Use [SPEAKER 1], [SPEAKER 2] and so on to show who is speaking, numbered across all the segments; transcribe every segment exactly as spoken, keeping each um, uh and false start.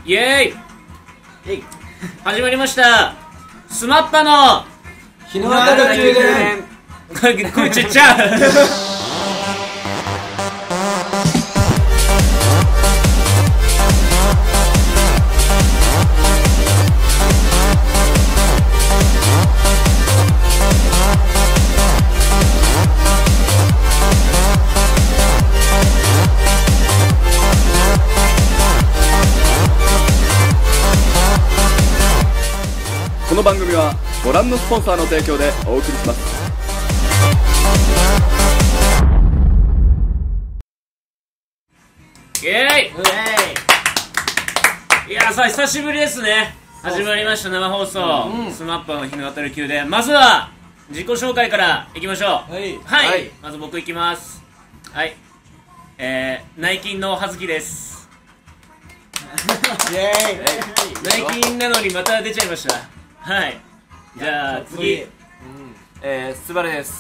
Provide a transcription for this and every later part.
[SPEAKER 1] イエーイ始まりましたスマッパの
[SPEAKER 2] 日の当たる宮殿。
[SPEAKER 1] これ声ちっちゃ
[SPEAKER 3] この番組はご覧のスポンサーの提供でお送りします。
[SPEAKER 1] イエーイ。いやさあ久しぶりですね。始まりました生放送、うん、スマッパの日の当たる宮殿。まずは自己紹介からいきましょう。はい、はいはい、まず僕いきます。はい、えー、内勤の葉月です。イエーイ。内勤なのにまた出ちゃいました。はい、じゃあ次、うん、
[SPEAKER 2] えー、すばるです。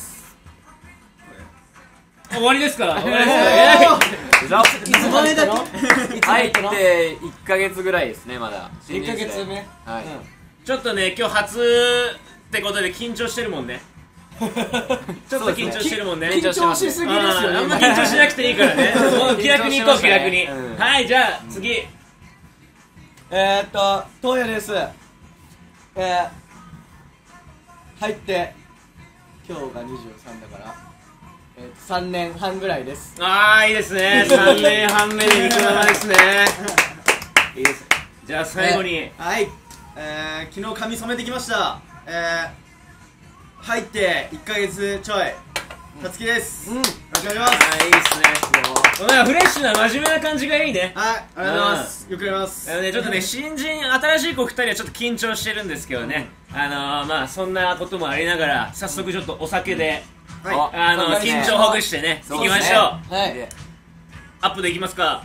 [SPEAKER 1] 終わりですか？終わり
[SPEAKER 2] ですか？いつまでだっけ？入っていっかげつぐらいですね、まだ。
[SPEAKER 4] いっかげつめ。
[SPEAKER 1] はい、うん、ちょっとね、今日初ってことで緊張してるもんね。ちょっと緊張してるもんね。
[SPEAKER 4] 緊張しすぎですよね。
[SPEAKER 1] あんま緊張しなくていいからね。もう気楽に行こう、気楽に。はい、じゃあ次。
[SPEAKER 4] えーっと、東野です。えー、入って今日がにじゅうさんだから、えー、さんねんはんぐらいです。
[SPEAKER 1] ああ、いいですね。さんねんはんめで肉生ですね。いいです。じゃあ最後に、
[SPEAKER 5] えー、はい、えー、昨日髪染めてきました。えー、入っていっかげつちょい、たつきです。うん、よろしくお願いします。
[SPEAKER 1] はい、いいですね。フレッシュな真面目な感じがいいね。
[SPEAKER 5] はい、ありがとうございます。よくやります。
[SPEAKER 1] あのね、ちょっとね、新人、新しい子ふたりはちょっと緊張してるんですけどね、あのー、まあそんなこともありながら、早速ちょっとお酒で、はい、あのー、緊張ほぐしてね、いきましょう。はい、アップでいきますか。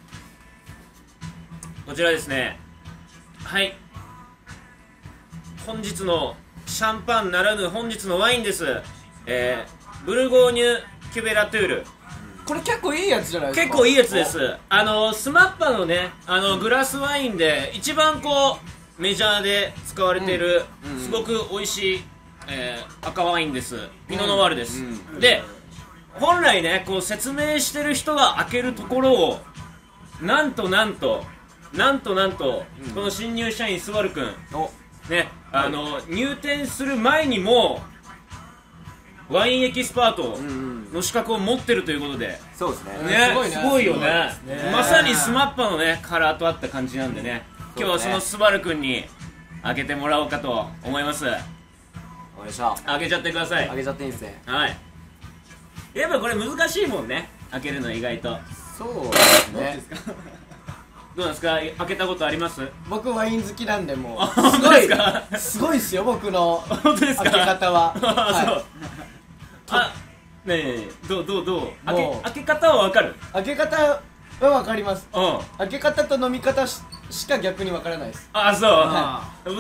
[SPEAKER 1] こちらですね。はい、本日のシャンパンならぬ本日のワインです。えー、ブルゴーニュ・キュベラトゥール。
[SPEAKER 4] これ結構いいやつじゃないですか。
[SPEAKER 1] 結構いいやつです。あのスマッパのね、あのグラスワインで一番こうメジャーで使われている、うん、すごく美味しい、えー、赤ワインです。ピノノワールです、うんうん、で本来ね、こう説明してる人が開けるところをなんとなんとなんとなんと、うん、この新入社員スバルくんね、あの、はい、入店する前にもワインエキスパートの資格を持ってるということで、
[SPEAKER 2] そうですね。
[SPEAKER 1] ね、すごいね、すごいよね。まさにスマッパのねカラーとあった感じなんでね、今日はそのスバルくんに開けてもらおうかと思います。
[SPEAKER 2] お願いします。
[SPEAKER 1] 開けちゃってください。
[SPEAKER 2] 開けちゃっていいんですね。
[SPEAKER 1] はい。やっぱこれ難しいもんね、開けるの意外と。
[SPEAKER 2] そうですね。
[SPEAKER 1] どうなんですか、開けたことあります？
[SPEAKER 4] 僕ワイン好きなんで、もう
[SPEAKER 1] すごい
[SPEAKER 4] すごいっすよ、僕の
[SPEAKER 1] 本当ですか？
[SPEAKER 4] 開け方は。
[SPEAKER 1] はい。あ、ねえ、どうどうどう開け開け方はわかる？
[SPEAKER 4] 開け方はわかります。
[SPEAKER 1] うん。開
[SPEAKER 4] け方と飲み方しか逆にわからないです。
[SPEAKER 1] あ、そう。はい。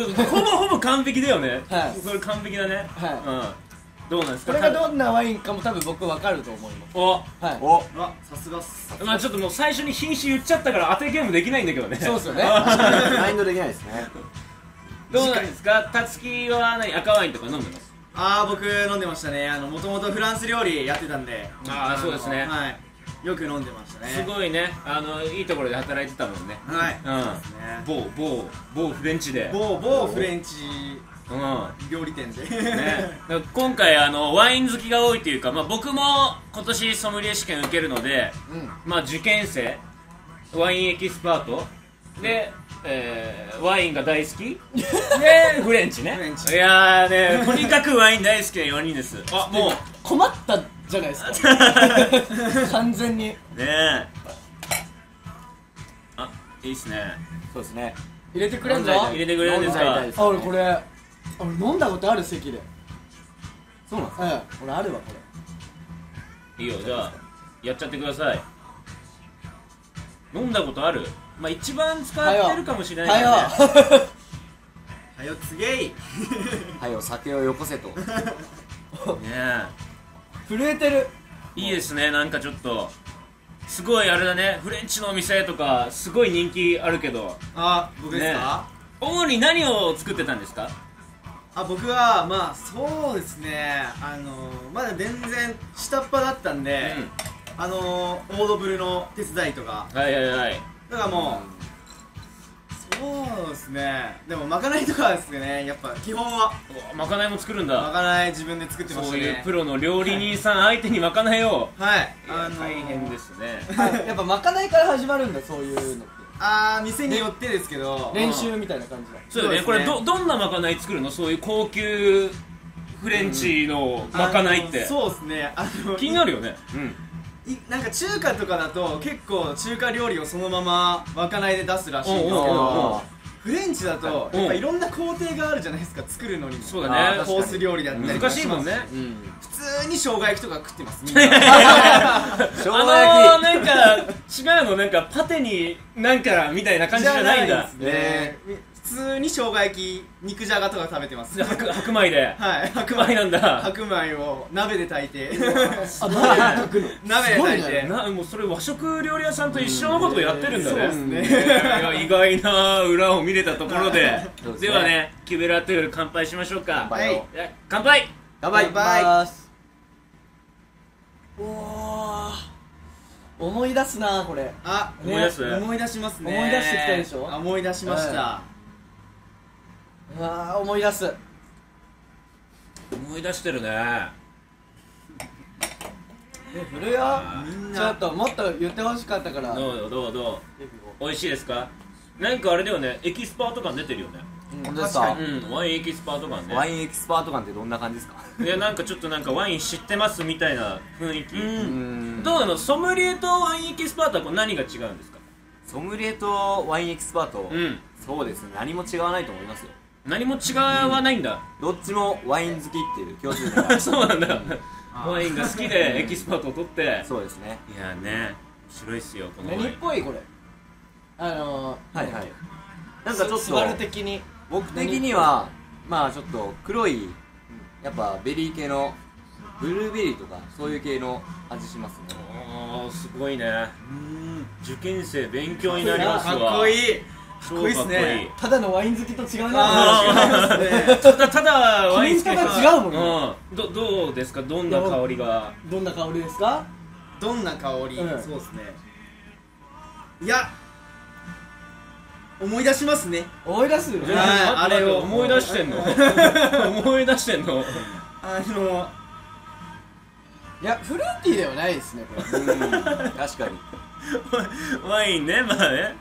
[SPEAKER 1] ほぼほぼ完璧だよね。はい。それ完璧だね。
[SPEAKER 4] はい。
[SPEAKER 1] うん。どうなんですか？
[SPEAKER 4] これがどんなワインかも多分僕わかると思います。
[SPEAKER 1] お、
[SPEAKER 4] はい。
[SPEAKER 5] お、あ、さすがっす。
[SPEAKER 1] まあちょっともう最初に品種言っちゃったから当てゲームできないんだけどね。
[SPEAKER 4] そうっすよね。
[SPEAKER 2] マインドできないですね。
[SPEAKER 1] どうなんですか？たつきは何、赤ワインとか飲んでます？
[SPEAKER 5] ああ、僕飲んでましたね。あの、もともとフランス料理やってたんで。
[SPEAKER 1] ああ、そうですね。
[SPEAKER 5] はい。よく飲んでましたね。
[SPEAKER 1] すごいね、あの、いいところで働いてたもんね。
[SPEAKER 5] はい。
[SPEAKER 1] うん。そうですね。某、某、某フレンチで。
[SPEAKER 5] 某、某フレンチ
[SPEAKER 1] うん
[SPEAKER 5] 料理店で。
[SPEAKER 1] ね。今回、あの、ワイン好きが多いというか、まあ僕も今年ソムリエ試験受けるので、うん、まあ受験生、ワインエキスパート、で、えー、ワインが大好きで、フレンチね。フレンチ。いやーね、とにかくワイン大好きなよにんです。
[SPEAKER 4] あ、もう困ったじゃないですか。完全に。ね
[SPEAKER 1] え。あ、いいっすね。
[SPEAKER 2] そうですね。
[SPEAKER 4] 入れてくれんぞ。
[SPEAKER 1] 入れてくれるんですか？
[SPEAKER 4] あ、俺これ、俺飲んだことある、席で。
[SPEAKER 2] そうなんですか？
[SPEAKER 4] うん、俺あるわ、こ
[SPEAKER 1] れ。いいよ、じゃあやっちゃってください。飲んだことある？まあ一番使ってるかもしれないからね。
[SPEAKER 5] はよつげい。
[SPEAKER 2] はよ酒をよこせと。ね
[SPEAKER 1] え。
[SPEAKER 4] 震えてる。
[SPEAKER 1] いいですね、なんかちょっとすごいあれだね、フレンチのお店とかすごい人気あるけど、
[SPEAKER 5] あ、僕ですか、
[SPEAKER 1] 主に何を作ってたんですか？
[SPEAKER 5] あ、僕はまあそうですね、あのー、まだ全然下っ端だったんで、
[SPEAKER 1] うん、
[SPEAKER 5] あのー、オードブルの手伝いとか、
[SPEAKER 1] はいはいはい。
[SPEAKER 5] だからもう、そうですね、でもまかないとかですよね、やっぱ基本は
[SPEAKER 1] まかないも作るん
[SPEAKER 5] ま
[SPEAKER 1] だ。
[SPEAKER 5] かない自分で作ってましたね。
[SPEAKER 1] そういうプロの料理人さん相手にまかないを、
[SPEAKER 5] はい、
[SPEAKER 1] いや
[SPEAKER 5] あのー、
[SPEAKER 1] 大変ですね。
[SPEAKER 4] やっぱまかないから始まるんだ、そういうのって。
[SPEAKER 5] あー、店によってですけど、
[SPEAKER 4] 練習みたいな感じだ。
[SPEAKER 1] そうだね、これどどんなまかない作るの？そういう高級フレンチのまかないって、
[SPEAKER 5] あのそうですね、あの
[SPEAKER 1] 気になるよね。うん。
[SPEAKER 5] いなんか中華とかだと結構中華料理をそのまままかないで出すらしいんですけ
[SPEAKER 1] おうおうおう
[SPEAKER 5] ど、フレンチだと
[SPEAKER 1] うん
[SPEAKER 5] やっぱいろんな工程があるじゃないですか、作るのにも。
[SPEAKER 1] そうだね、
[SPEAKER 5] コース料理だったりとか
[SPEAKER 1] 難しいもんね。
[SPEAKER 5] 普通に生姜焼きとか食ってますみんな。
[SPEAKER 2] 生姜
[SPEAKER 1] あのー、
[SPEAKER 2] 焼
[SPEAKER 1] なんか違うの、なんかパテになんかみたいな感じじゃないんだ。
[SPEAKER 5] ですね、普通に生姜焼き、肉じゃがとか食べてます。
[SPEAKER 1] 白白米で。
[SPEAKER 5] はい、
[SPEAKER 1] 白米なんだ。
[SPEAKER 5] 白米を鍋で炊いて
[SPEAKER 4] あ、鍋で炊くの。
[SPEAKER 5] 鍋で炊いて、
[SPEAKER 1] なもうそれ和食料理屋さんと一緒のことをやってるんだね。
[SPEAKER 5] そうですね。
[SPEAKER 1] いや意外な裏を見れたところで、
[SPEAKER 2] そうですね
[SPEAKER 1] ではね、キュベラトゥール乾杯しましょうか。
[SPEAKER 5] はい
[SPEAKER 1] いや乾杯。
[SPEAKER 2] 乾杯。
[SPEAKER 5] 乾杯。
[SPEAKER 4] おー、思い出すなこれ。
[SPEAKER 5] あ、
[SPEAKER 1] 思い出す
[SPEAKER 5] 思い出しますね。
[SPEAKER 4] 思い出してきたでしょ。
[SPEAKER 5] あ、思い出しました。
[SPEAKER 4] うわー、思い出す。
[SPEAKER 1] 思い出してるね。
[SPEAKER 4] 古よ。
[SPEAKER 5] みんな
[SPEAKER 4] ちょっともっと言ってほしかったから。
[SPEAKER 1] どうどうどう美味しいですか？なんかあれだよね、エキスパート感出てるよね。
[SPEAKER 2] 本当ですか？
[SPEAKER 1] うん、ワインエキスパート感ね。
[SPEAKER 2] ワインエキスパート感ってどんな感じですか？
[SPEAKER 1] いや、なんかちょっとなんかワイン知ってますみたいな雰囲気。
[SPEAKER 2] うん
[SPEAKER 1] どうなの？ソムリエとワインエキスパートはこう何が違うんですか？
[SPEAKER 2] ソムリエとワインエキスパート、
[SPEAKER 1] うん。
[SPEAKER 2] そうですね、何も違わないと思いますよ。
[SPEAKER 1] 何も違わないんだ。
[SPEAKER 2] どっちもワイン好きっていう共通点が
[SPEAKER 1] そうなんだ。ワインが好きでエキスパートを取って。
[SPEAKER 2] そうですね。
[SPEAKER 1] いやね、面白いっすよこのワイン。
[SPEAKER 4] 何っぽいこれ。あのー、
[SPEAKER 2] はいはい。なんかちょっ
[SPEAKER 4] スバル
[SPEAKER 2] と
[SPEAKER 4] 的に。
[SPEAKER 2] 僕的にはまあちょっと黒いやっぱベリー系のブルーベリーとかそういう系の味しますね。
[SPEAKER 1] あー、すごいね。受験生勉強になりますわ。
[SPEAKER 5] かっこいい。
[SPEAKER 1] 超
[SPEAKER 5] かっこいいっすね。
[SPEAKER 4] ただのワイン好きと違うな。
[SPEAKER 5] あー、
[SPEAKER 1] ただただワイン好き
[SPEAKER 4] キリンとが違うもんね
[SPEAKER 1] うん。どどうですか？どんな香りが？
[SPEAKER 4] どんな香りですか？
[SPEAKER 5] どんな香り、
[SPEAKER 4] うん
[SPEAKER 5] そうですね。いや、思い出しますね。
[SPEAKER 4] 思い出す。
[SPEAKER 5] はい
[SPEAKER 1] あれを
[SPEAKER 5] あれを
[SPEAKER 1] 思い出してんの？思い出してんの？
[SPEAKER 5] あの
[SPEAKER 4] いや、フルーティーではないですねこれ。
[SPEAKER 2] うん確かに。
[SPEAKER 1] ワインね、まあね。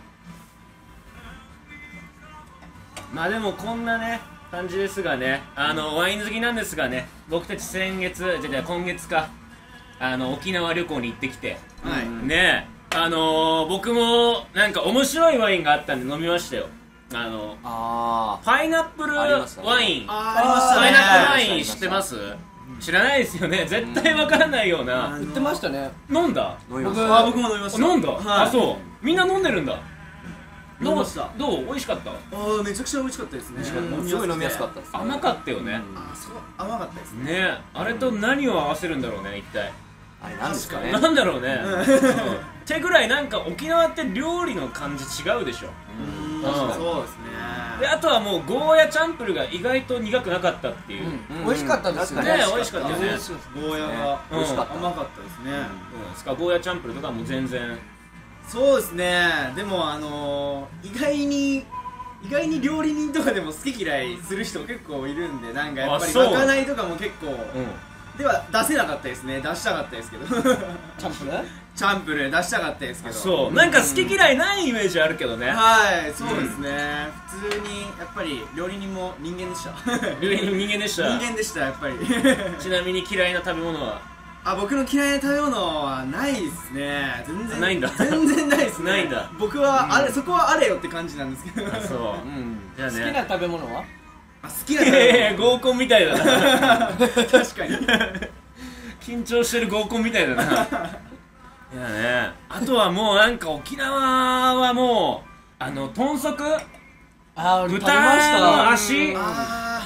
[SPEAKER 1] まあでもこんなね感じですがね、あのワイン好きなんですがね、僕たち先月じゃじゃ今月か、あの沖縄旅行に行ってきて、
[SPEAKER 5] はい、
[SPEAKER 1] ねえ、あのー、僕もなんか面白いワインがあったんで飲みましたよ。あの
[SPEAKER 2] あ
[SPEAKER 1] パイナップル
[SPEAKER 2] ありましたね
[SPEAKER 1] ワイン、
[SPEAKER 5] あー、ありましたね。
[SPEAKER 1] パイナップルワ
[SPEAKER 2] あ
[SPEAKER 1] イン知ってます？知らないですよね、絶対わからないような。
[SPEAKER 5] うん
[SPEAKER 4] 言ってましたね。
[SPEAKER 1] 飲んだ？
[SPEAKER 2] ー飲みまし
[SPEAKER 4] 僕
[SPEAKER 2] た。
[SPEAKER 5] あ、僕も飲みました。
[SPEAKER 1] 飲んだ？
[SPEAKER 5] はい、
[SPEAKER 1] あ、そうみんな飲んでるんだ。
[SPEAKER 5] 飲みました。
[SPEAKER 1] どう？美味しかった？
[SPEAKER 5] あー、めちゃくちゃ美味しかったですね。
[SPEAKER 2] うんすごい飲みやすかったですね。
[SPEAKER 1] 甘かったよね。
[SPEAKER 5] あー、そう、甘かったですね。
[SPEAKER 1] ねえ、あれと何を合わせるんだろうね、一体。
[SPEAKER 2] あれなんですかね。
[SPEAKER 1] なんだろうね。うんってぐらいなんか沖縄って料理の感じ違うでしょ。
[SPEAKER 5] うん、
[SPEAKER 1] 確かに
[SPEAKER 5] そうですね。
[SPEAKER 1] で、あとはもうゴーヤチャンプルが意外と苦くなかったっていう。
[SPEAKER 2] うん
[SPEAKER 4] 美味しかったですよね。
[SPEAKER 1] ね美味しかったよね。
[SPEAKER 5] ゴーヤが
[SPEAKER 1] うん
[SPEAKER 2] 美味しかった。
[SPEAKER 5] 甘かったですね。
[SPEAKER 1] どうですか、ゴーヤチャンプルとかも全然。
[SPEAKER 5] そうですね。でもあのー、意外に意外に料理人とかでも好き嫌いする人結構いるんで、なんかやっぱり
[SPEAKER 1] あそう
[SPEAKER 5] まかないとかも結構
[SPEAKER 1] うん。
[SPEAKER 5] では出せなかったですね。出したかったですけど
[SPEAKER 4] チャンプル？
[SPEAKER 5] チャンプル出したかったですけど。
[SPEAKER 1] そう、なんか好き嫌いないイメージあるけどね。
[SPEAKER 5] はい、そうですね。普通にやっぱり料理人も人間でした。
[SPEAKER 1] 料理人間でした。
[SPEAKER 5] 人間でしたやっぱり。
[SPEAKER 1] ちなみに嫌いな食べ物は？
[SPEAKER 5] あ、僕の嫌いな食べ物はないですね。全然
[SPEAKER 1] ないんだ
[SPEAKER 5] 全然ないですね。
[SPEAKER 1] ないんだ。
[SPEAKER 5] 僕はあれ、そこはあれよって感じなんですけど。
[SPEAKER 1] あ、そう。
[SPEAKER 2] うん。
[SPEAKER 1] じゃあね。
[SPEAKER 4] 好きな食べ物は？
[SPEAKER 5] あ、好きな食べ
[SPEAKER 1] いやいや
[SPEAKER 5] 物。
[SPEAKER 1] 合コンみたいだな。
[SPEAKER 5] 確かに。
[SPEAKER 1] 緊張してる合コンみたいだな。いやね、あとはもうなんか沖縄はもうあの豚足、
[SPEAKER 4] あー、俺食べまし
[SPEAKER 1] 豚の
[SPEAKER 4] た。
[SPEAKER 1] 足、
[SPEAKER 5] あ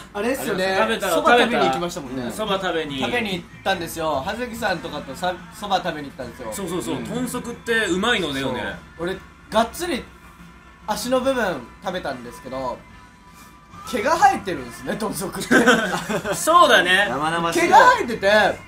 [SPEAKER 4] あれですよね、
[SPEAKER 1] 食べた
[SPEAKER 4] そば食べに行きましたもんね。
[SPEAKER 1] そば食べに
[SPEAKER 4] 食べに行ったんですよ。葉月さんとかとさそば食べに行ったんですよ。
[SPEAKER 1] そうそうそう、豚足ってうまいのだよね。
[SPEAKER 4] 俺がっつり足の部分食べたんですけど、毛が生えてるんですね、豚足って
[SPEAKER 1] そうだね、
[SPEAKER 2] 生々しい
[SPEAKER 4] 毛が生えてて、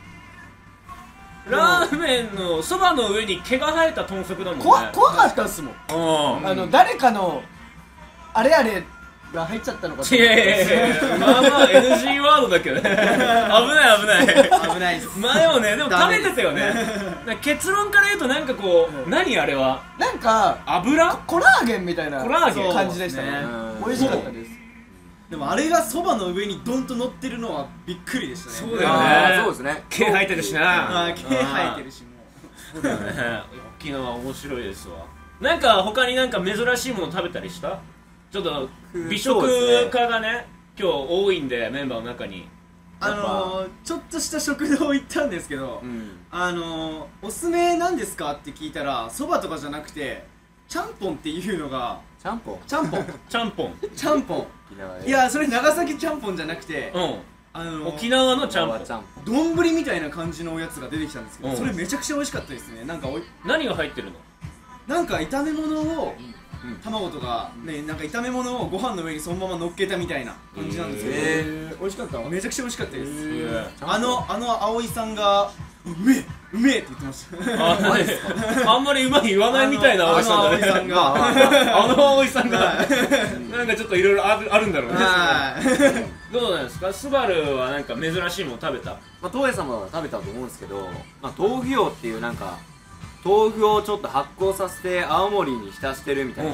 [SPEAKER 1] ラーメンのそばの上に毛が生えた豚足だもんね。
[SPEAKER 4] 怖怖かったっすもん。
[SPEAKER 1] うん、
[SPEAKER 4] あの誰かのあれあれが入っちゃったのかと
[SPEAKER 1] いやいやいや、まあまあ エヌジー ワードだけどね危ない危ない
[SPEAKER 5] 危ないです。
[SPEAKER 1] 前をね、でも食べてたよね。だから結論から言うとなんかこう、何あれは
[SPEAKER 4] なんか
[SPEAKER 1] 油
[SPEAKER 4] コラーゲンみたいな
[SPEAKER 1] コラーゲン
[SPEAKER 4] 感じでしたね。
[SPEAKER 2] うん
[SPEAKER 4] 美味しかったです。
[SPEAKER 5] でもあれがそばの上にドンと乗ってるのはびっくりでしたね。
[SPEAKER 1] そうだよね。
[SPEAKER 2] あーそうですね。
[SPEAKER 1] 毛生えてるしな。
[SPEAKER 5] あー毛生えてるしも
[SPEAKER 1] そうだよね。沖縄面白いですわ。なんか他になんか珍しいもの食べたりした？ちょっと美食家がね今日多いんで、メンバーの中に。
[SPEAKER 5] あのー、ちょっとした食堂行ったんですけど、
[SPEAKER 2] うん
[SPEAKER 5] あのー、おすすめなんですかって聞いたら、そばとかじゃなくてちゃんぽんっていうのが、
[SPEAKER 2] ちゃんぽん
[SPEAKER 5] ちゃんぽん
[SPEAKER 1] ちゃんぽん。
[SPEAKER 5] ちゃんぽん
[SPEAKER 2] 沖縄で
[SPEAKER 5] いや、それ長崎ちゃんぽんじゃなくて、
[SPEAKER 1] う
[SPEAKER 5] あの
[SPEAKER 1] ん。
[SPEAKER 5] ー、
[SPEAKER 1] 沖縄のちゃんぽん。
[SPEAKER 2] ちゃんぽん
[SPEAKER 5] 丼みたいな感じのおやつが出てきたんですけど、
[SPEAKER 1] うん
[SPEAKER 5] それめちゃくちゃ美味しかったですね。なんかおい
[SPEAKER 1] 何が入ってるの？
[SPEAKER 5] なんか炒め物を、
[SPEAKER 2] うん
[SPEAKER 5] 卵とかね、なんか炒め物をご飯の上にそのまま乗っけたみたいな感じなんですけど、
[SPEAKER 2] え
[SPEAKER 4] ー、美味しかった。
[SPEAKER 5] めちゃくちゃ美味しかったです。
[SPEAKER 1] え
[SPEAKER 5] あのあの葵さんがうめえうめえって言ってました
[SPEAKER 1] あ、マジですか？あんまりうまい言わないみたいな葵さんだね。
[SPEAKER 5] あの葵さんが
[SPEAKER 1] あの葵さんが
[SPEAKER 5] は
[SPEAKER 1] なんかちょっといろいろあるあるんだろうね。
[SPEAKER 5] はい
[SPEAKER 1] どうなんですか？スバルはなんか珍しいもの食べた？
[SPEAKER 2] まあ東映さんも食べたと思うんですけど、まあ豆腐用っていうなんか豆腐をちょっと発酵させて青森に浸してるみたいな、
[SPEAKER 1] うん。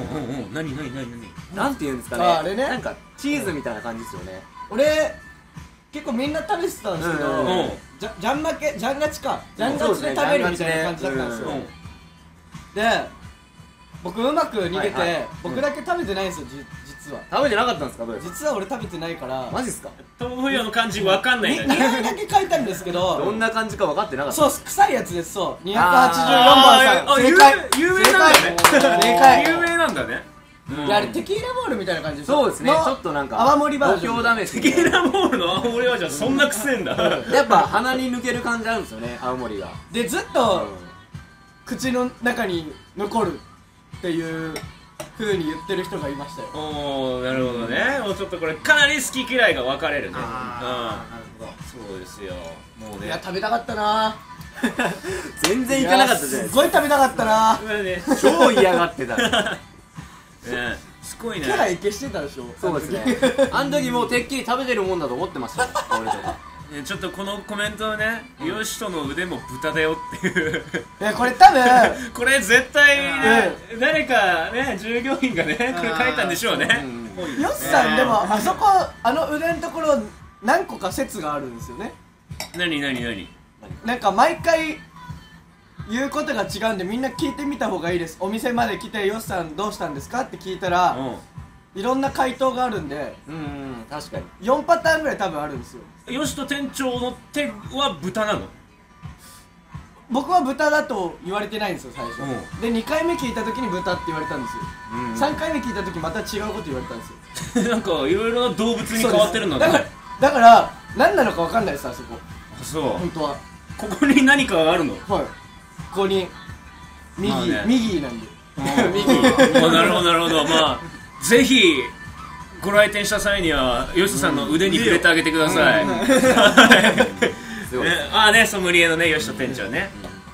[SPEAKER 1] 何何何何？
[SPEAKER 2] なんていうんですかね、
[SPEAKER 4] ああれね
[SPEAKER 2] なんかチーズみたいな感じですよね。
[SPEAKER 4] 俺結構みんな食べてたんですけど、
[SPEAKER 2] うん
[SPEAKER 1] うん
[SPEAKER 4] じゃじゃんまけじゃんがちかじゃんがちで食べるみたいな感じだったんですよ。
[SPEAKER 2] うん
[SPEAKER 4] で僕うまく逃げて、
[SPEAKER 2] はいはい
[SPEAKER 4] 僕だけ食べてないんですよ、じ実は
[SPEAKER 2] 食べてなかったんですか、どうですか？
[SPEAKER 4] 実は俺食べてないから
[SPEAKER 2] マジっすか？
[SPEAKER 1] 豆腐用の漢字わかんない
[SPEAKER 4] に
[SPEAKER 1] んだね。
[SPEAKER 4] 匂いだけ書いたんですけど
[SPEAKER 2] どんな感じか分かってなかった。
[SPEAKER 4] そう臭いやつです。そうにひゃくはちじゅうよんばんさん
[SPEAKER 1] あーあ
[SPEAKER 4] 正解
[SPEAKER 1] 有名有名なんだね。
[SPEAKER 4] 正解
[SPEAKER 1] 有名なんだね。
[SPEAKER 4] いやあれテキーラボールみたいな感じです
[SPEAKER 2] そうですね、
[SPEAKER 4] の
[SPEAKER 2] ちょっとなんか
[SPEAKER 4] 泡盛バージョン
[SPEAKER 2] 度胸試し
[SPEAKER 1] テキーラボールの青森はじゃあそんな癖んだ。
[SPEAKER 2] やっぱ鼻に抜ける感じあるんですよね、青森が。
[SPEAKER 4] でずっと口の中に残るっていう風に言ってる人がいましたよ。
[SPEAKER 1] おー、なるほどね。もうちょっとこれかなり好き嫌いが分かれるね。
[SPEAKER 5] あーなるほど。
[SPEAKER 1] うん。そうですよ。もうね。
[SPEAKER 4] いや食べたかったな
[SPEAKER 2] 全然行かなかったじゃないですす
[SPEAKER 4] ごい食べたかったな
[SPEAKER 1] これね。
[SPEAKER 2] か。超嫌がってた。
[SPEAKER 1] ねすごいね。
[SPEAKER 4] キャラいけしてたでしょ。
[SPEAKER 2] そうですね。あの時もうてっきり食べてるもんだと思ってましたよ、俺とか。
[SPEAKER 1] ねちょっとこのコメントをね、ヨシトの腕も豚だよっていう。
[SPEAKER 4] いやこれ多分
[SPEAKER 1] これ絶対ね、誰かね、従業員がね、これ書いたんでしょうね。
[SPEAKER 4] ヨシさんでもあそこあの腕のところ何個か説があるんですよね。
[SPEAKER 1] 何何何？
[SPEAKER 4] なんか毎回言うことが違うんでみんな聞いてみた方がいいです。お店まで来てヨシさんどうしたんですかって聞いたらいろんな回答があるんで
[SPEAKER 2] うん、うん、確かに。
[SPEAKER 4] よんパターンぐらい多分あるんですよ。
[SPEAKER 1] ヨシト店長の手は豚なの？
[SPEAKER 4] 僕は豚だと言われてないんですよ最初、
[SPEAKER 1] う
[SPEAKER 4] でにかいめ聞いた時に豚って言われたんですよ、
[SPEAKER 2] うん
[SPEAKER 4] さんかいめ聞いた時また違うこと言われたんですよ。
[SPEAKER 1] なんかいろいろな動物に変わってるんだ
[SPEAKER 4] だから
[SPEAKER 1] ね。
[SPEAKER 4] だから何なのか分かんないですあそこ
[SPEAKER 1] あそう。
[SPEAKER 4] 本当は。
[SPEAKER 1] ここに何かがあるの？
[SPEAKER 4] はいここに右、
[SPEAKER 1] まあね
[SPEAKER 4] 右なんで
[SPEAKER 1] 右。あなるほどなるほど。まあぜひご来店した際にはヨシトさんの腕に触れてあげてください。
[SPEAKER 2] すごい。
[SPEAKER 1] ねああね、ソムリエのね、ヨシト店長ね。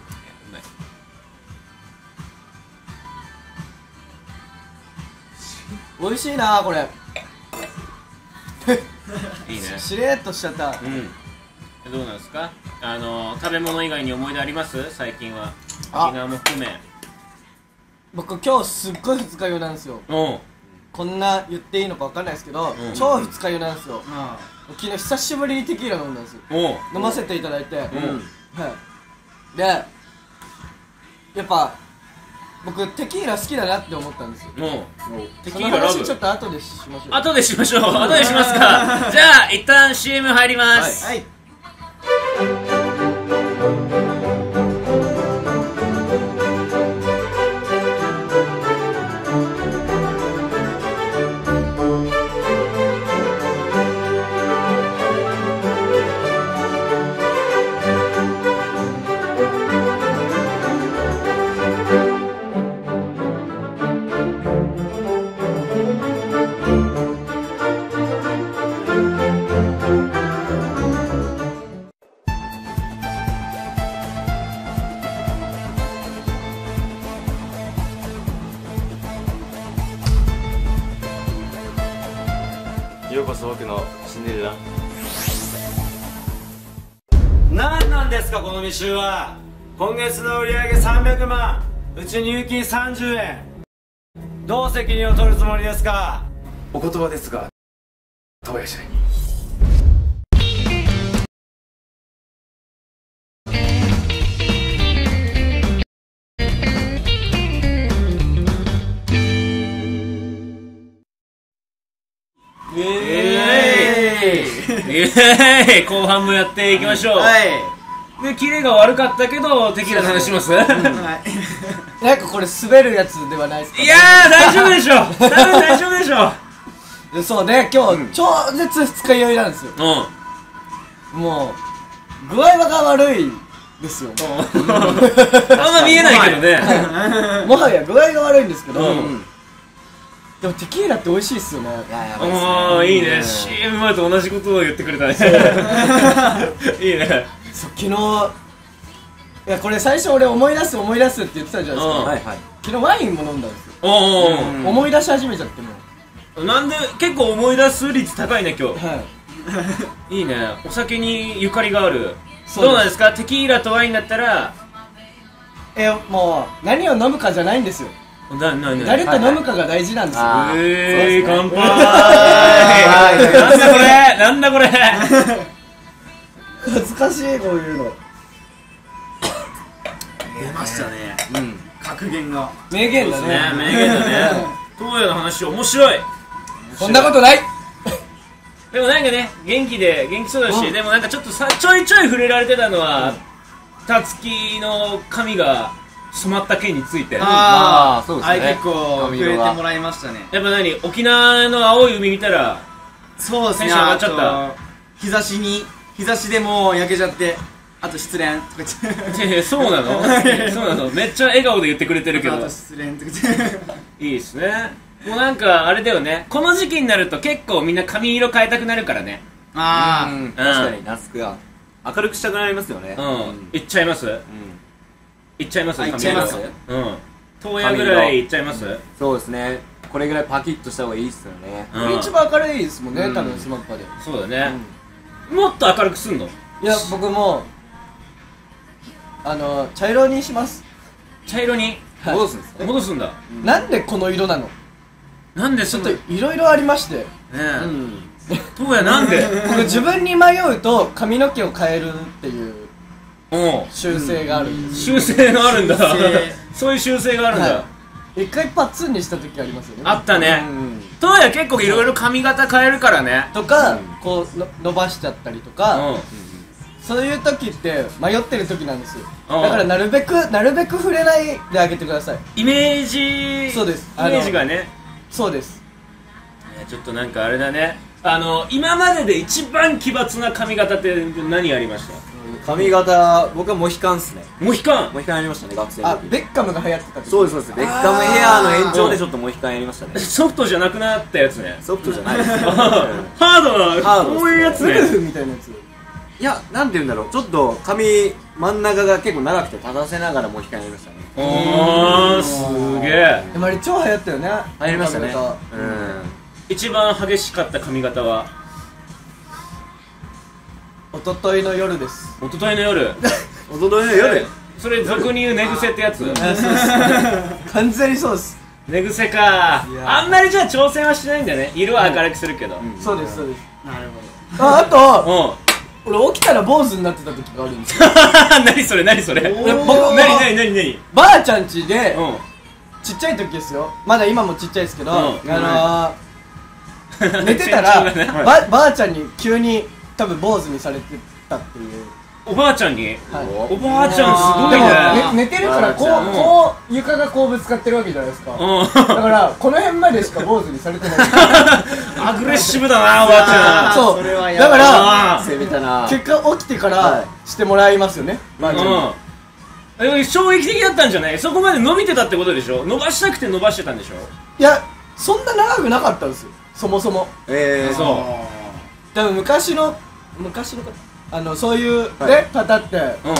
[SPEAKER 4] 美味しいなこれ
[SPEAKER 1] いいね。
[SPEAKER 4] しれっとしちゃった。
[SPEAKER 1] うん。どうなんですか？あの食べ物以外に思い出あります？最近は。
[SPEAKER 4] あ
[SPEAKER 1] 沖縄も含め。
[SPEAKER 4] 僕今日すっごい二日酔いなんですよ。
[SPEAKER 1] うん。
[SPEAKER 4] こんな言っていいのか分かんないですけど、
[SPEAKER 1] ん
[SPEAKER 4] 超二日酔いなんですよ。
[SPEAKER 5] あ
[SPEAKER 4] 昨日久しぶりにテキーラ飲んだんですよ。
[SPEAKER 1] おう。
[SPEAKER 4] 飲ませていただいて、はい。
[SPEAKER 1] うん。
[SPEAKER 4] でやっぱ僕テキーラ好きだなって思ったんですよ。
[SPEAKER 1] もう。テ
[SPEAKER 4] その
[SPEAKER 1] キーララブ
[SPEAKER 4] 話ちょっ。と後でしましょう。
[SPEAKER 1] 後でしましょう。後でしますか。じゃあ一旦 シーエム 入ります。
[SPEAKER 5] はい。
[SPEAKER 1] え
[SPEAKER 6] ようこそ僕のシンデレラ。
[SPEAKER 7] 何なんですかこの未収は。今月の売り上げさんびゃくまん、うち入金さんじゅうえん。どう責任を取るつもりですか。
[SPEAKER 6] お言葉ですが、東野社員に。
[SPEAKER 1] イエーイイエーイ後半もやっていきましょう。
[SPEAKER 5] はい
[SPEAKER 1] で、キレが悪かったけどテキーラの話します。
[SPEAKER 5] はい
[SPEAKER 4] なんかこれ滑るやつではないですか？
[SPEAKER 1] いやー大丈夫でしょ。多分大丈夫でしょ。
[SPEAKER 4] でそうね、今日超絶二日酔いなんですよ。
[SPEAKER 1] うん。
[SPEAKER 4] もう具合が悪いですよ。
[SPEAKER 1] あんま見えないけどね。
[SPEAKER 4] もはや具合が悪いんですけど、
[SPEAKER 1] うん
[SPEAKER 4] でもテキーラって美味しいっすよね。
[SPEAKER 2] いややばいっすね。
[SPEAKER 1] ああいいね。シーエム 前と同じことを言ってくれたね。いいね。
[SPEAKER 4] そう昨日、いやこれ最初俺思い出す思い出すって言ってたじゃないですか。
[SPEAKER 1] うん
[SPEAKER 2] はいはい。
[SPEAKER 4] 昨日ワインも飲んだんですよ。
[SPEAKER 1] おお、
[SPEAKER 2] うん
[SPEAKER 4] 思い出し始めちゃってもう。
[SPEAKER 1] なんで結構思い出す率高いね今日。
[SPEAKER 4] はい
[SPEAKER 1] いいね。お酒にゆかりがある。
[SPEAKER 4] そうです
[SPEAKER 1] どうなんですか。テキーラとワインだったら
[SPEAKER 4] えもう何を飲むかじゃないんですよ。
[SPEAKER 1] ななな
[SPEAKER 4] 誰と飲むかが大事なんですよ。
[SPEAKER 2] あー
[SPEAKER 1] えー、乾杯。
[SPEAKER 2] はい
[SPEAKER 1] なんだこれなんだこれ。
[SPEAKER 4] 恥ずかしいこういうの。
[SPEAKER 5] 出ましたね
[SPEAKER 2] うん。
[SPEAKER 5] 格言が。
[SPEAKER 4] 名言だね。
[SPEAKER 1] ね名言だね。東野の話面白い。
[SPEAKER 4] そんなことない。
[SPEAKER 1] でもなんかね元気で元気そうだし、でもなんかちょっとさちょいちょい触れられてたのはたつきの髪が染まった件について。やっ
[SPEAKER 2] あーそうですね
[SPEAKER 5] あれ結構
[SPEAKER 2] 髪色が
[SPEAKER 5] 触れてもらいましたね。
[SPEAKER 1] ぱ何沖縄の青い海見たら
[SPEAKER 5] そうですね。
[SPEAKER 1] テンション上がっちゃった
[SPEAKER 5] あと日差しに日差しでもう焼けちゃって、あと失恋とか言って
[SPEAKER 1] えそうなのそうなのめっちゃ笑顔で言ってくれてるけど
[SPEAKER 5] あと失恋とか言って
[SPEAKER 1] いいですね。もうなんかあれだよね、この時期になると結構みんな髪色変えたくなるからね。
[SPEAKER 5] あ
[SPEAKER 2] うん確かに夏が明るくしたくなりますよね。
[SPEAKER 1] うんいっちゃいます
[SPEAKER 2] うん
[SPEAKER 1] いっちゃいます
[SPEAKER 5] あいっちゃいます
[SPEAKER 1] 髪色うん東野ぐらいいっちゃいます
[SPEAKER 2] そうですね。これぐらいパキッとした方がいいっすよね。
[SPEAKER 1] うん
[SPEAKER 4] これ一番明るいですもんね、
[SPEAKER 2] うん
[SPEAKER 4] 多分スマッパで。
[SPEAKER 1] そうだね、もっと明るくすんの。
[SPEAKER 4] いや僕もあの茶色にします。
[SPEAKER 1] 茶色に
[SPEAKER 4] はい
[SPEAKER 2] 戻すんですか。
[SPEAKER 1] 戻すんだ。
[SPEAKER 4] なんでこの色なの？
[SPEAKER 1] なんでそのね
[SPEAKER 4] ちょっといろいろありまして、
[SPEAKER 1] え
[SPEAKER 2] うん。
[SPEAKER 1] 東野なんで
[SPEAKER 4] 僕自分に迷うと髪の毛を変えるっていう
[SPEAKER 1] うん
[SPEAKER 4] 習性があるんです。
[SPEAKER 1] 修正があるんだ
[SPEAKER 5] 修正
[SPEAKER 1] そういう修正があるんだ、
[SPEAKER 4] はい一回パッツンにした時ありますよね。
[SPEAKER 1] あったね
[SPEAKER 2] うん
[SPEAKER 1] 東野結構いろいろ髪型変えるからね。
[SPEAKER 4] とか、
[SPEAKER 2] うん
[SPEAKER 4] こうの伸ばしちゃったりと
[SPEAKER 1] う
[SPEAKER 4] か、
[SPEAKER 1] ん
[SPEAKER 4] そういう時って迷ってる時なんですよ。
[SPEAKER 1] うん
[SPEAKER 4] だからなるべくなるべく触れないであげてください。
[SPEAKER 1] イメージ
[SPEAKER 4] そうです
[SPEAKER 1] イメージがね
[SPEAKER 4] そうです。
[SPEAKER 1] えーちょっとなんかあれだね、あの今までで一番奇抜な髪型って何ありました？
[SPEAKER 2] 髪型僕はモヒカンっすね。
[SPEAKER 1] モヒカン。
[SPEAKER 2] モヒカンやりましたね学生の
[SPEAKER 4] あ
[SPEAKER 2] 時。
[SPEAKER 4] ベッカムが流行ってた時。
[SPEAKER 2] そうですそうです。ベッカムヘアの延長でちょっとモヒカンやりましたね。
[SPEAKER 1] ソフトじゃなくなったやつね。
[SPEAKER 2] ソフトじゃないですよ。うん
[SPEAKER 1] ハードな
[SPEAKER 2] ハードっすね
[SPEAKER 1] こういうやつね。
[SPEAKER 4] ウルフみたいなやつ。
[SPEAKER 2] いや、なんて言うんだろう、ちょっと髪真ん中が結構長くて立たせながらモヒカンやりましたね。
[SPEAKER 1] おーすげえ。
[SPEAKER 4] でもあれ超流行ったよね。
[SPEAKER 2] 流行りましたね。
[SPEAKER 4] 髪型
[SPEAKER 2] うん。
[SPEAKER 1] 一番激しかった髪型は
[SPEAKER 4] 一昨日の夜です。
[SPEAKER 1] 一昨日の夜。
[SPEAKER 2] おとといの夜。
[SPEAKER 1] それ俗に言う寝癖ってやつ。
[SPEAKER 4] 完全にそうです。
[SPEAKER 1] 寝癖か。
[SPEAKER 4] いやー
[SPEAKER 1] あんまりじゃあ挑戦はしないんだね。色は明るくするけど。うん。
[SPEAKER 4] そうですそうです。
[SPEAKER 5] なるほ
[SPEAKER 4] ああと俺起きたら坊主になってた時があるんですよ。
[SPEAKER 1] 何それ何それ。
[SPEAKER 4] え僕
[SPEAKER 1] 何何何何。
[SPEAKER 4] ばあちゃん家で
[SPEAKER 1] うん。
[SPEAKER 4] ちっちゃい時ですよ。まだ今もちっちゃいですけど、
[SPEAKER 1] うん
[SPEAKER 4] あのー、寝てたら
[SPEAKER 1] 成長がね
[SPEAKER 4] ばばあちゃんに急に多分坊主にされてたっていう。
[SPEAKER 1] おばあちゃんに。
[SPEAKER 4] はい
[SPEAKER 1] おばあちゃんすごい
[SPEAKER 4] でも、
[SPEAKER 1] ね。
[SPEAKER 4] ね、寝てるからこう
[SPEAKER 2] ばあちゃん
[SPEAKER 4] こう床がこうぶつかってるわけじゃないですか。
[SPEAKER 1] うん。
[SPEAKER 4] だからこの辺までしか坊主にされてない。
[SPEAKER 1] アグレッシブだなおばあちゃん。
[SPEAKER 4] そう
[SPEAKER 5] それはや
[SPEAKER 4] だ
[SPEAKER 5] ばい
[SPEAKER 4] から
[SPEAKER 1] あ
[SPEAKER 2] 攻めたな。
[SPEAKER 4] 結果起きてか
[SPEAKER 2] は
[SPEAKER 4] らしてもらいますよね、ばあちゃんに。
[SPEAKER 1] うん。え衝撃的だったんじゃない？そこまで伸びてたってことでしょ？伸ばしたくて伸ばしてたんでしょ？
[SPEAKER 4] いやそんな長くなかったんですよ、そもそも。
[SPEAKER 2] えー、
[SPEAKER 1] そう。
[SPEAKER 4] 多分昔の昔の方あのそういう
[SPEAKER 2] はい
[SPEAKER 4] ね方って
[SPEAKER 1] うん。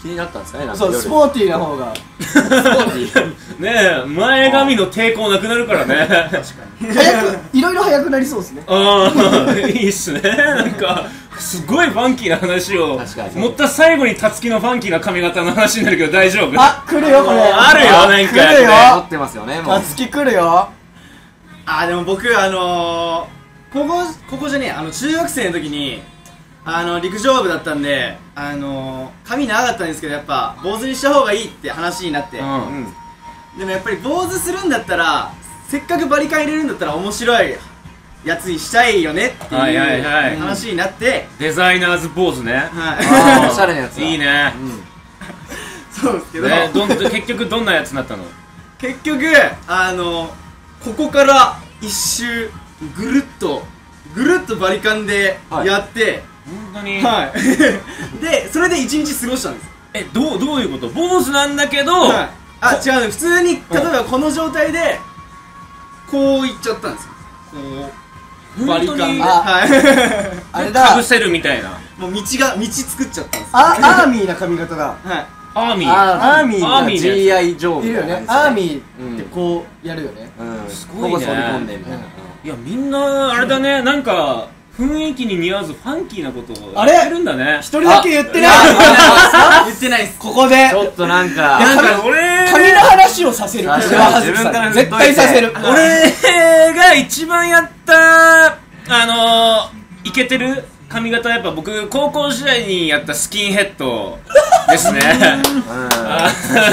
[SPEAKER 2] 気になったんですかね、なんか
[SPEAKER 4] そう
[SPEAKER 2] 夜
[SPEAKER 4] スポーティーな方が
[SPEAKER 2] スポーティー
[SPEAKER 1] ねえ前髪の抵抗なくなるからね
[SPEAKER 4] 早くいろいろ早くなりそうですね。
[SPEAKER 1] ああいいっすねなんかすごいファンキーな話を
[SPEAKER 2] 確かに
[SPEAKER 1] 持った最後にたつきのファンキーな髪型の話になるけど大丈夫？
[SPEAKER 4] あ、来るよこれ。
[SPEAKER 1] あるよなんか
[SPEAKER 4] 来る
[SPEAKER 1] や
[SPEAKER 4] よ。
[SPEAKER 2] 持ってますよね、もう
[SPEAKER 4] たつき来るよ。
[SPEAKER 5] あーでも僕あのー、ここここじゃねえあの中学生の時にあの陸上部だったんであのー、髪長かったんですけどやっぱ坊主にした方がいいって話になって、
[SPEAKER 1] うん
[SPEAKER 5] でもやっぱり坊主するんだったらせっかくバリカン入れるんだったら面白いやつにしたいよねって
[SPEAKER 1] はいはい
[SPEAKER 5] いう
[SPEAKER 1] はい
[SPEAKER 5] 話になって、
[SPEAKER 1] デザイナーズ坊主ね
[SPEAKER 5] はい
[SPEAKER 2] あーおしゃれなやつだ
[SPEAKER 1] いいね
[SPEAKER 5] そうですけど、
[SPEAKER 1] ねどん結局どんなやつになったの？
[SPEAKER 5] 結局あのここから一周ぐるっとぐるっとバリカンでやって、
[SPEAKER 1] 本当に
[SPEAKER 5] はいでそれで一日過ごしたんです。
[SPEAKER 1] えどうどういうこと？坊主なんだけど
[SPEAKER 5] はい、あ違うね普通に例えばこの状態でこういっちゃったんですよ。こうバリカンで、
[SPEAKER 1] 本当に
[SPEAKER 5] はい
[SPEAKER 4] あれだ
[SPEAKER 1] かぶせるみたいな
[SPEAKER 5] もう道が道作っちゃったんです。
[SPEAKER 4] あ、アーミーな髪型だ。
[SPEAKER 5] はい
[SPEAKER 1] アーミー
[SPEAKER 2] あ
[SPEAKER 4] アーミー
[SPEAKER 1] アーミー
[SPEAKER 2] ジーアイ ジョー
[SPEAKER 4] いるよね。
[SPEAKER 2] みたいな感
[SPEAKER 4] アーミ
[SPEAKER 2] じですね
[SPEAKER 4] ーってこうやるよね。
[SPEAKER 2] うん
[SPEAKER 1] すごいね
[SPEAKER 2] ここ反り込んでみたいな、
[SPEAKER 1] いやみんなあれだねなんか雰囲気に似合わずファンキーなことを
[SPEAKER 4] あれ
[SPEAKER 1] やってるんだね
[SPEAKER 4] 一人だけ言ってない。
[SPEAKER 5] 言ってないです。
[SPEAKER 4] ここで
[SPEAKER 2] ちょっとなんか
[SPEAKER 1] なんか俺
[SPEAKER 4] 髪の話をさせる。
[SPEAKER 2] 確かに
[SPEAKER 4] これは葉月
[SPEAKER 2] 自分から
[SPEAKER 4] さん絶対させる。
[SPEAKER 1] 俺が一番やったあのー、イケてる髪型やっぱ僕高校時代にやったスキンヘッドですねあ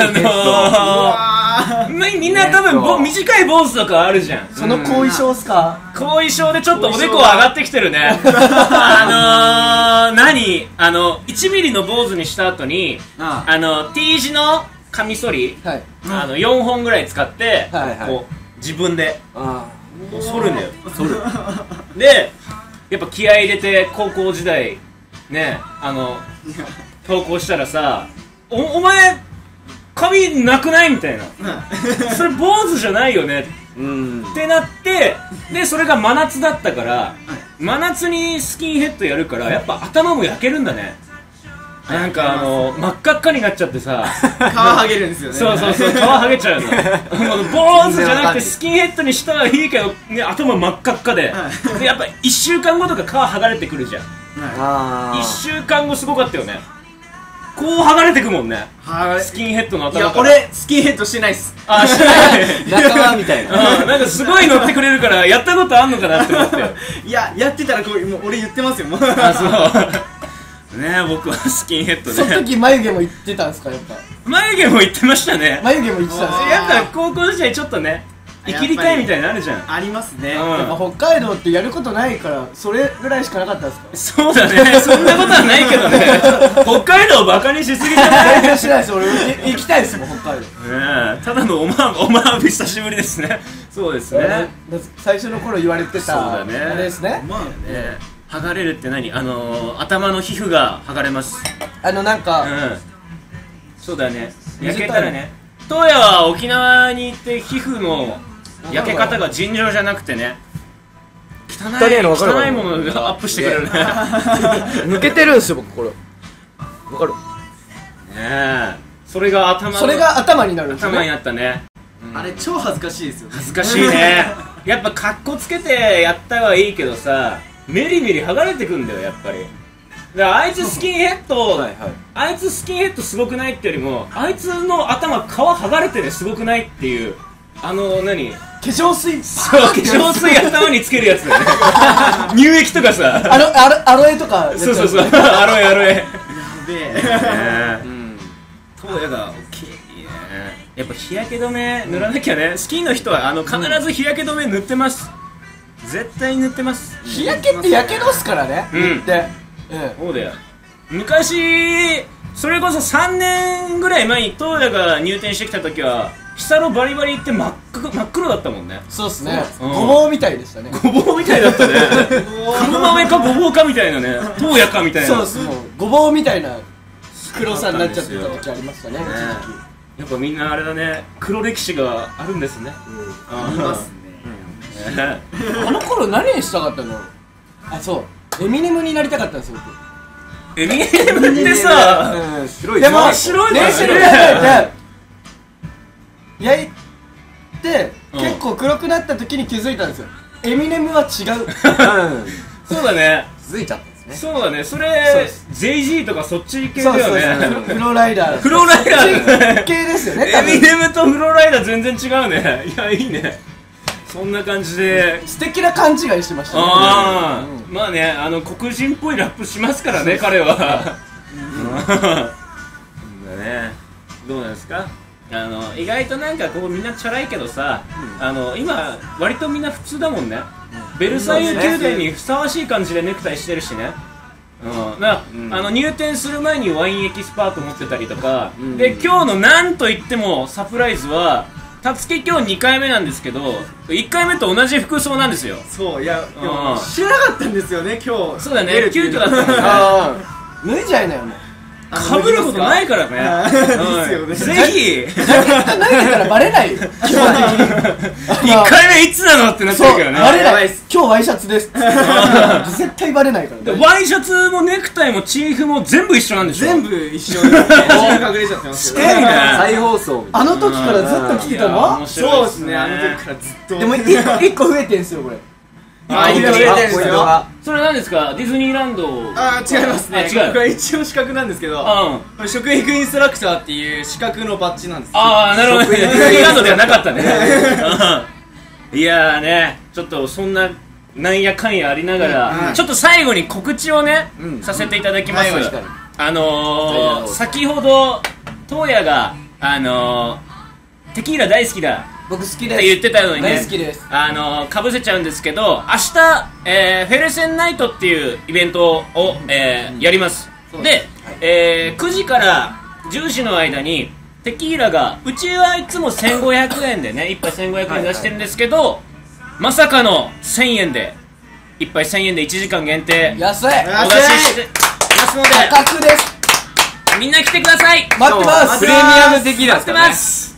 [SPEAKER 1] のー、みみんな多分ぼ短い坊主とかあるじゃん
[SPEAKER 4] その後遺症っすか。
[SPEAKER 1] 後遺症でちょっとおでこ上がってきてるねあのー、何あのいちミリの坊主にした後に
[SPEAKER 5] あ
[SPEAKER 1] あの T 字のカミソリ
[SPEAKER 4] はい。
[SPEAKER 1] あのよんほんぐらい使って、
[SPEAKER 4] はい
[SPEAKER 2] はい
[SPEAKER 1] こう自分で
[SPEAKER 2] あ
[SPEAKER 1] こう反るんだよ反るでやっぱ気合い入れて高校時代ねあの投稿したらさおお前髪なくないみたいなそれ坊主じゃないよね
[SPEAKER 2] ーうん
[SPEAKER 1] ってなってでそれが真夏だったから真夏にスキンヘッドやるからやっぱ頭も焼けるんだねなんかあの真っ赤っかになっちゃってさ
[SPEAKER 5] 皮剥げるんですよね。
[SPEAKER 1] そうそうそう皮剥げちゃうの坊主じゃなくてスキンヘッドにしたらいいけど、ね、頭真っ赤っかででやっぱいっしゅうかんごとか皮剥がれてくるじゃん
[SPEAKER 2] あ
[SPEAKER 1] いっしゅうかんごすごかったよねこう剥がれてくもんね
[SPEAKER 5] はい
[SPEAKER 1] スキンヘッドの
[SPEAKER 5] いや
[SPEAKER 1] 頭から
[SPEAKER 5] 俺スキンヘッドしてないっす。
[SPEAKER 1] あしてない
[SPEAKER 2] ー仲間みたいな
[SPEAKER 1] うんなんかすごい乗ってくれるからやったことあんのかなって思って
[SPEAKER 5] いややってたらこうもう俺言ってますよもう。
[SPEAKER 1] あそうねえ僕はスキンヘッド
[SPEAKER 4] その
[SPEAKER 1] で
[SPEAKER 4] 時眉毛も言ってたんですかやっぱ。
[SPEAKER 1] 眉毛も言ってましたね
[SPEAKER 4] 眉毛も言ってたんですか。
[SPEAKER 1] やっぱ高校時代ちょっとね生きりたいみたいになるじゃん
[SPEAKER 5] ありますね。
[SPEAKER 1] うん
[SPEAKER 4] やっぱ北海道ってやることないからそれぐらいしかなかったんですか。
[SPEAKER 1] そうだねそんなことはないけどね北海道をバカにしすぎじゃない
[SPEAKER 4] 全然しないです。俺い行きたいですもん北海道。
[SPEAKER 1] ねえただのおまおまわび久しぶりですねそうですね
[SPEAKER 4] だ最初の頃言われて
[SPEAKER 1] そう
[SPEAKER 4] た
[SPEAKER 1] だね
[SPEAKER 4] あれですね。
[SPEAKER 5] まあ
[SPEAKER 1] ね剥がれるって何あのー、頭の皮膚が剥がれます
[SPEAKER 4] あのなんか、
[SPEAKER 1] うんそうだね焼けたらね東野は沖縄に行って皮膚の焼け方が尋常じゃなくてね汚い
[SPEAKER 4] 汚いの分かる
[SPEAKER 1] 汚いものがアップしてくれるねね
[SPEAKER 4] 抜けてるんですよ僕これ。わかる。
[SPEAKER 1] えそれが頭の
[SPEAKER 4] それが頭になるんですよ
[SPEAKER 1] 頭に
[SPEAKER 4] ね。
[SPEAKER 1] なったね
[SPEAKER 5] あれ超恥ずかしいですよね。
[SPEAKER 1] 恥ずかしいねやっぱカッコつけてやったはいいけどさメリメリ剥がれてくんだよやっぱりだからあいつスキンヘッド
[SPEAKER 2] はいはい
[SPEAKER 1] あいつスキンヘッドすごくないってよりもあいつの頭皮剥がれてねすごくないっていうあの何
[SPEAKER 4] 化粧水
[SPEAKER 1] そう化粧水頭につけるやつだよね乳液とかさ
[SPEAKER 4] あのアロアロエとかやっちゃ
[SPEAKER 1] そうそうそうアロエアロエ
[SPEAKER 5] で
[SPEAKER 2] うん
[SPEAKER 1] 東野が大きいねやっぱ日焼け止め塗らなきゃねスキンの人はあの必ず日焼け止め塗ってます絶対塗ってます
[SPEAKER 4] 日焼けってやけどっすからね。
[SPEAKER 1] うん
[SPEAKER 4] 言って。うん。
[SPEAKER 1] そうだよ昔それこそさんねんぐらい前に東野が入店してきた時は下のバリバリって真っ黒真っ黒だったもんね
[SPEAKER 4] そうっすね。
[SPEAKER 1] うん
[SPEAKER 4] ごぼうみたいでしたね。
[SPEAKER 1] ごぼうみたいだったね黒豆かごぼうかみたいなね東野かみたいな
[SPEAKER 4] そうっす。もうごぼうみたいな黒さになっちゃってた時ありましたね。
[SPEAKER 1] ね
[SPEAKER 4] 一時期。
[SPEAKER 1] やっぱみんなあれだね黒歴史があるんですね
[SPEAKER 5] ありますね。
[SPEAKER 1] ね
[SPEAKER 4] あの頃何にしたかったの？あ、そうエミネムになりたかったんですよ僕。
[SPEAKER 1] エミネムってさ、
[SPEAKER 2] うん白い
[SPEAKER 4] でも
[SPEAKER 1] 白い
[SPEAKER 4] 電子レンジで焼いて
[SPEAKER 1] うん
[SPEAKER 4] 結構黒くなった時に気づいたんですよ。エミネムは違う。
[SPEAKER 2] うん
[SPEAKER 1] そうだね、
[SPEAKER 2] 気づいちゃったんですね。
[SPEAKER 1] そうだね、そ
[SPEAKER 4] そう
[SPEAKER 1] れ
[SPEAKER 4] です
[SPEAKER 1] ジェイジー とかそっち系だ
[SPEAKER 4] そうそう
[SPEAKER 1] よね。
[SPEAKER 4] そう。フローライダー。
[SPEAKER 1] フローライダー
[SPEAKER 4] そっち系ですよね。多
[SPEAKER 1] エミ
[SPEAKER 4] 分
[SPEAKER 1] ネムとフローライダー全然違うね。いや、いいね。そんな感じで。
[SPEAKER 4] 素敵な勘違いしてましたね。
[SPEAKER 1] ああ、まあね、あの黒人っぽいラップしますからね、彼は。うんだね。どうなんですか。あの意外となんかここみんなチャラいけどさ、あの今割とみんな普通だもんね。ベルサイユ宮殿にふさわしい感じでネクタイしてるしね。うん、な、
[SPEAKER 2] うん
[SPEAKER 1] あの入店する前にワインエキスパート持ってたりとか、で今日のなんといってもサプライズはたつき今日にかいめなんですけど、いっかいめと同じ服装なんですよ。
[SPEAKER 5] そういやでも
[SPEAKER 1] うん
[SPEAKER 5] 知らなかったんですよね今日。
[SPEAKER 1] そうだね
[SPEAKER 5] 出るっていう
[SPEAKER 1] 急遽だったんだね。
[SPEAKER 4] ああ脱いじゃいなよもう。
[SPEAKER 1] かぶることないからね。
[SPEAKER 5] あーですよね
[SPEAKER 1] ぜひ
[SPEAKER 4] 脱いでたらバレないよ。基本的に。
[SPEAKER 1] いっかいめいつなのってなってる
[SPEAKER 4] そう
[SPEAKER 1] けどね。
[SPEAKER 4] バレない。今日ワイシャツです。絶対バレないからね。
[SPEAKER 1] でワイシャツもネクタイもチーフも全部一緒なんでしょ。
[SPEAKER 5] 全部一緒に隠れちゃってますけど。
[SPEAKER 1] いいね。
[SPEAKER 2] 再放送みたい
[SPEAKER 4] あの時からずっと聞いた
[SPEAKER 1] いや
[SPEAKER 4] の
[SPEAKER 1] 面白い
[SPEAKER 5] そうですねあの時からずっと。
[SPEAKER 4] でも一個一個増えてんすよこれ。
[SPEAKER 1] あ
[SPEAKER 5] いいね
[SPEAKER 2] な。
[SPEAKER 5] 増えてるんですよ
[SPEAKER 2] ポイントが
[SPEAKER 1] それ何ですか、ディズニーランド。
[SPEAKER 5] あー違いますね。
[SPEAKER 1] あ違う。
[SPEAKER 5] これ一応資格なんですけど、
[SPEAKER 1] うん
[SPEAKER 5] これ食育インストラクターっていう資格のバッジなんです。
[SPEAKER 1] ああ、なるほどね。ディズニーランドではなかったね。うんいやーね、ちょっとそんななんやかんやありながら、
[SPEAKER 5] うん
[SPEAKER 1] ちょっと最後に告知をね、
[SPEAKER 2] うん
[SPEAKER 1] させていただきます。
[SPEAKER 5] はい
[SPEAKER 2] 確かに
[SPEAKER 1] あのー、先ほど東野があのー、テキーラ大好きだ
[SPEAKER 4] 僕好き
[SPEAKER 1] って言ってたのにね、
[SPEAKER 4] 大好きです。
[SPEAKER 1] あのー、かぶせちゃうんですけど、明日、えー、フェルセンナイトっていうイベントを、えーやります。で、えー、くじからじゅうじの間にテキーラが、うちはいつもせんごひゃくえんでね、いっぱいせんごひゃくえん出してるんですけど、まさかのせんえんで、いっぱいせんえんでいちじかん限定
[SPEAKER 4] 安い。
[SPEAKER 1] お出ししてますので、
[SPEAKER 4] 価格です。
[SPEAKER 1] みんな来てください。
[SPEAKER 4] 待ってます。
[SPEAKER 2] プレミアムテキーラ
[SPEAKER 1] 待って
[SPEAKER 2] ですからね。
[SPEAKER 1] ます。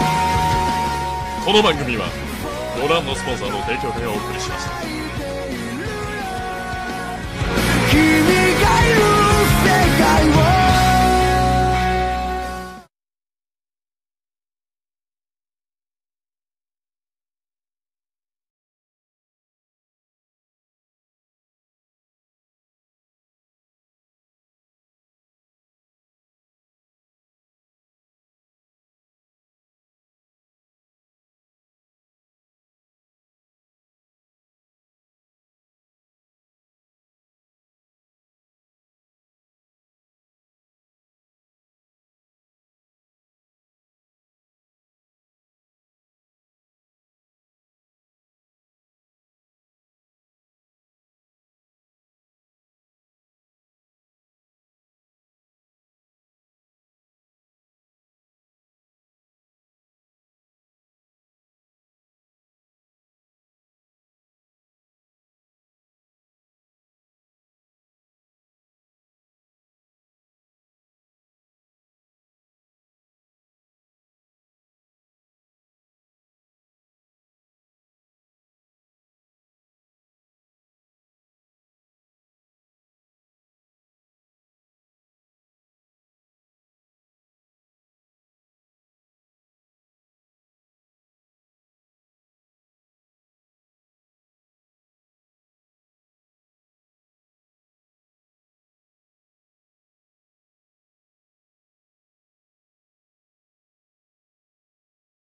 [SPEAKER 8] この番組はご覧のスポンサーの提供でお送りしました。